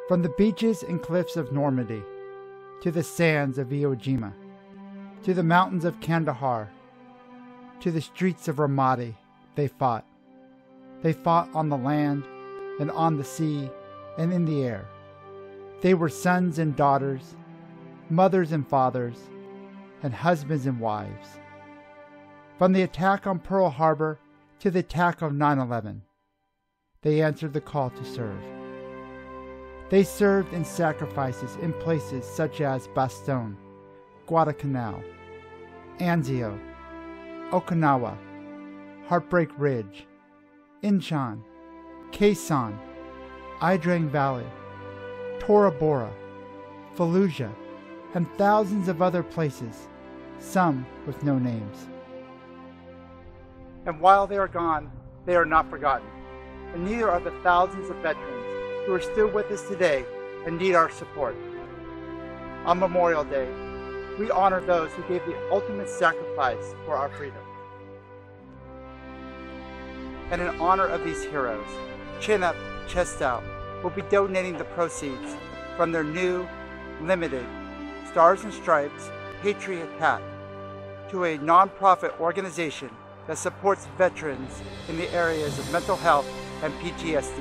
From the beaches and cliffs of Normandy, to the sands of Iwo Jima, to the mountains of Kandahar, to the streets of Ramadi, they fought. They fought on the land, and on the sea, and in the air. They were sons and daughters, mothers and fathers, and husbands and wives. From the attack on Pearl Harbor to the attack on 9/11, they answered the call to serve. They served in sacrifices in places such as Bastogne, Guadalcanal, Anzio, Okinawa, Heartbreak Ridge, Incheon, Khe Sanh, Idrang Valley, Tora Bora, Fallujah, and thousands of other places, some with no names. And while they are gone, they are not forgotten, and neither are the thousands of veterans who are still with us today and need our support. On Memorial Day, we honor those who gave the ultimate sacrifice for our freedom. And in honor of these heroes, Chin Up, Chest Out will be donating the proceeds from their new, limited Stars and Stripes Patriot Hat to a nonprofit organization that supports veterans in the areas of mental health and PTSD.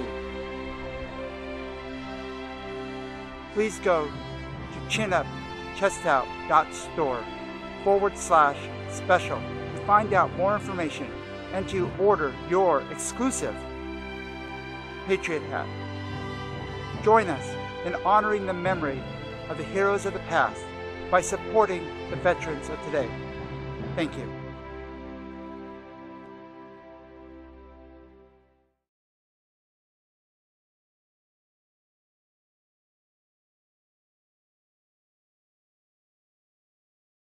Please go to chinupchestout.store/special to find out more information and to order your exclusive Patriot Hat. Join us in honoring the memory of the heroes of the past by supporting the veterans of today. Thank you.